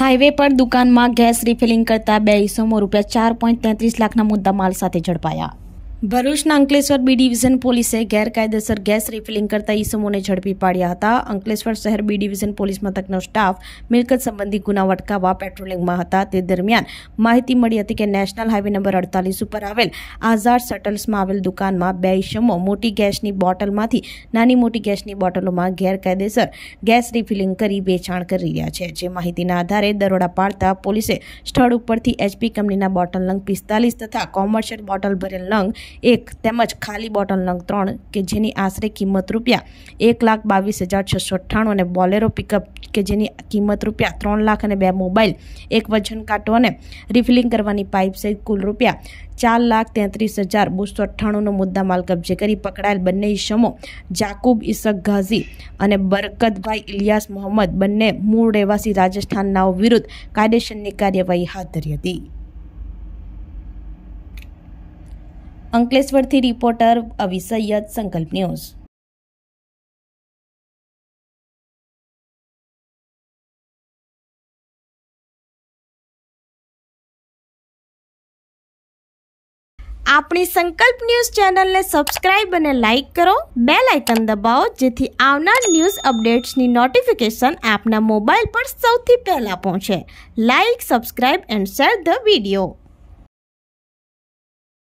Highway પર દુકાનમાં gas refilling કરતા બે ઈસમો ₹4.33 લાખના મુદ્દામાલ સાથે ઝડપાયા। ભરૂચના અંકલેશ્વર બી ડિવિઝન પોલીસે ગેરકાયદેસર ગેસ રિફિલિંગ કરતા ઈસમોને ઝડપી પાડ્યા હતા। અંકલેશ્વર શહેર બી ડિવિઝન પોલીસ મથકનો સ્ટાફ મિલકત સંબંધી ગુનાઓ અટકાવવા પેટ્રોલિંગમાં હતા। તે દરમિયાન માહિતી મળી હતી કે નેશનલ હાઈવે નંબર 48 ઉપર આવેલ આઝાદ શટલસમાં આવેલ દુકાનમાં બે ઈસમો મોટી ગેસની બોટલમાંથી નાની મોટી ગેસની બોટલોમાં ગેરકાયદેસર ગેસ રિફિલિંગ કરી વેચાણ કરી રહ્યા છે। જે માહિતીના આધારે દરોડા પાડતા પોલીસે સ્થળ ઉપરથી એચપી કંપનીના બોટલ નંગ 45 તથા કોમર્શિયલ બોટલ ભરેલ નંગ 1 તેમજ ખાલી બોટલ નંગ 3 કે જેની આશરે કિંમત ₹1,22,698 અને બોલેરો પિકઅપ કે જેની કિંમત ₹3 લાખ અને 2 મોબાઈલ, એક વજન કાંટો અને રિફિલિંગ કરવાની પાઇપ સહિત કુલ ₹4,33,298નો મુદ્દામાલ કબજે કરી પકડાયેલ બંને ઈસમો જાકુબ ઇસક ગાઝી અને બરકતભાઈ ઇલિયાસ મોહમ્મદ બંને મૂળ રહેવાસી રાજસ્થાનનાઓ વિરુદ્ધ કાયદેસરની કાર્યવાહી હાથ ધરી હતી। અંકલેશ્વરથી રિપોર્ટર અવી સૈયદ, સંકલ્પ ન્યૂઝ। આપણી સંકલ્પ ન્યૂઝ ચેનલને સબસ્ક્રાઇબ અને લાઇક કરો, બેલ આઇકન દબાવો જેથી આવનાર ન્યૂઝ અપડેટ્સની નોટિફિકેશન આપના મોબાઈલ પર સૌથી પહેલા પહોંચે। Like, subscribe and share the video.